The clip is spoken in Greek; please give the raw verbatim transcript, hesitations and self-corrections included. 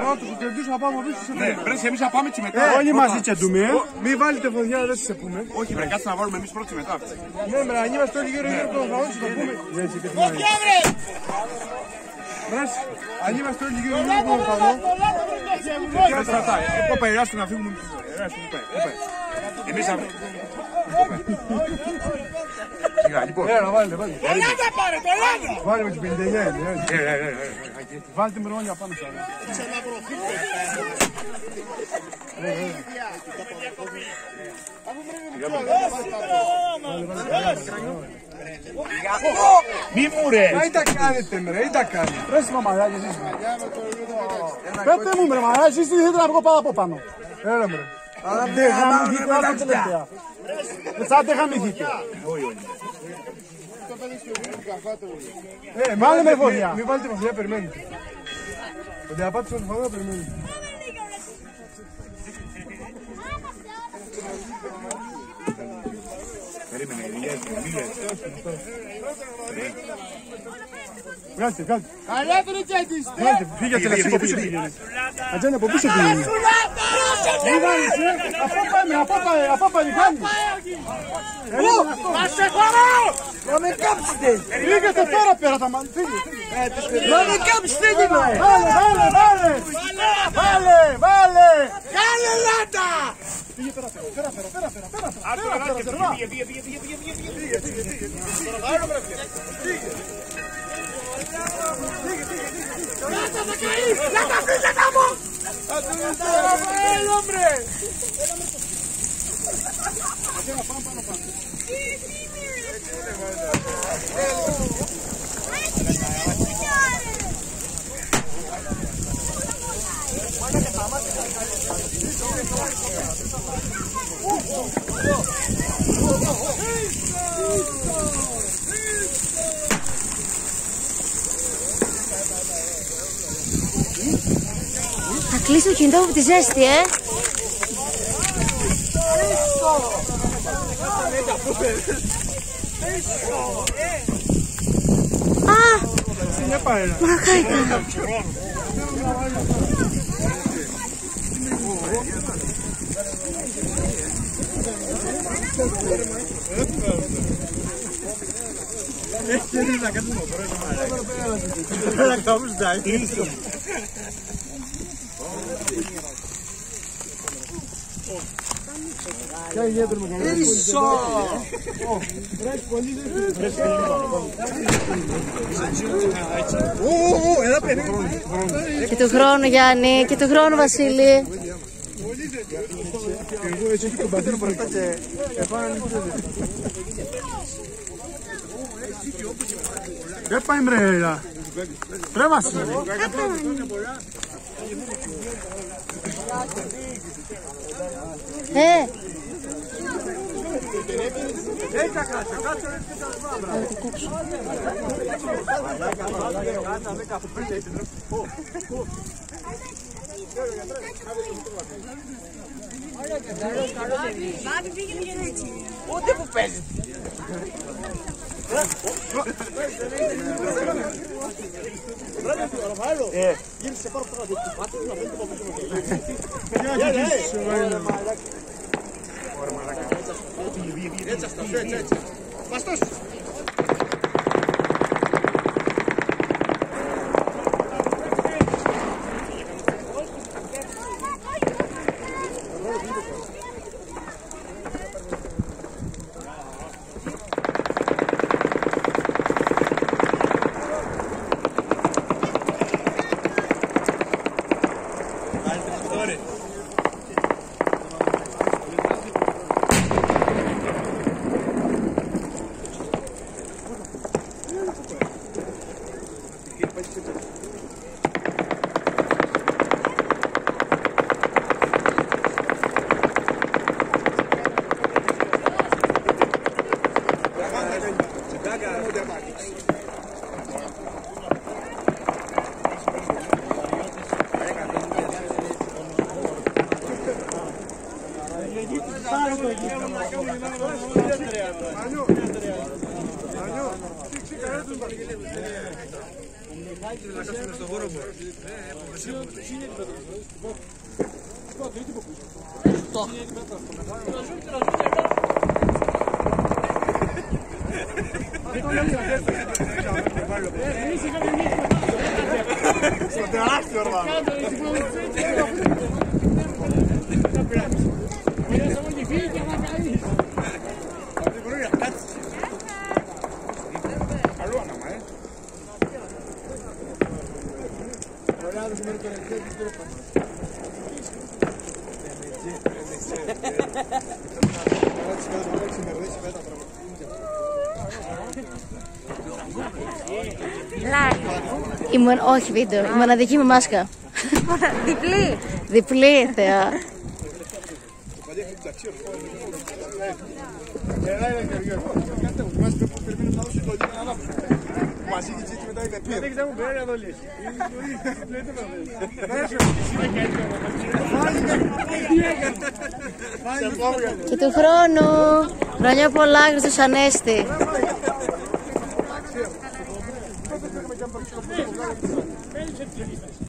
Πρώτος ο κεντούς θα πάμε πίσω σε Ναι, πρέπει εμείς να πάμε και μετά. Όλοι μαζί κεντούμε, μη βάλετε φωτιά, δεν σε πούμε. Όχι, πρέπει κάτσε να βάλουμε εμείς πρώτοι μετά. Ναι, μερα, αν είμαστε όλοι γύρω γύρω από τον λαό, θα πούμε. Βρες, αν είμαστε όλοι γύρω γύρω από τον λαό. Δεν στρατάει. Εγώ περάσου να φύγουμε. Εμείς θα... Σιγά, λοιπόν. Έλα, βάλτε, βάλτε. Ελλάδα πάρε, το Ελλάδα! Βάλτε με την πενήντα εννιά. Βάλτε με ρόλια πάνω σας. Μη μου ρε! Μην τα κάνετε μρε, μην τα κάνετε. Ρε στη μαμαδάκι εσείς. Πέτε μου μρε μαμαδάκι, εσείς τι θέλετε να βγω πάρα από πάνω. Έλα μρε. Δεν χαμηθείτε από τελευταία. Δεν θα χαμηθείτε. Ε, μάλλον με φωτιά. Μην βάλετε φωτιά, περιμένετε. Ο διαπάτης στον φωτιά περιμένετε. Περίμενε, μιλιές, μιλιές. Βγάλτε, βγάλτε. Καλά του ρητσέτης! Βγάλτε, πήγατε να από πίσω πήγαινε. Ατζάνε από πίσω πήγαινε. Μην βάλεις, ε. Από πάμε, από πάμε, από πάμε, κάνει. Να σε χωρώ! Να με κάψετε. Πήγατε πέρα πέρα τα μάτια. Να με κάψετε γινώ! Βάλε, βάλε, βάλε. Βάλε, βάλε. Κάνε Ελλάδα! Πήγε πέρα πέρα, πέρα πέρα, πέρα πέρα, πέρα πέρα. Πήγε, πήγε, πήγε, πήγε, πήγε, πήγε. Λάτα θα καεί! Λάτα φύγε τα μου! Έλα μπρε! Θα κλείσει το κινητό από τη ζέστη, ε! Α! Μαλακά ήταν! Έχει ρίζα κάτι μου, πρώτα να κάνουμε τα ίσο. Και του χρόνου Γιάννη, και του χρόνου Βασίλη. Εγώ έτσι και τον πατήρ μπροστά και επάνω. Δεν πάει μπρέλα. Ρε Βασίλη. Ε! Μπάμπη πήγε πήγαινε έτσι. Ούτε που παίζει. Ε, Γύρισε πάρω το κάτω. Πάτε να φέρετε από πίσω. Έτσι αυτό, έτσι έτσι. Βαστός. Στο τεράστιο Ορβάνο. Η μον... Όχι βίντεο, η μοναδική μου μάσκα. Διπλή. Διπλή, θεά. Και του χρόνου, χρόνια πολλά, Χριστός Ανέστη.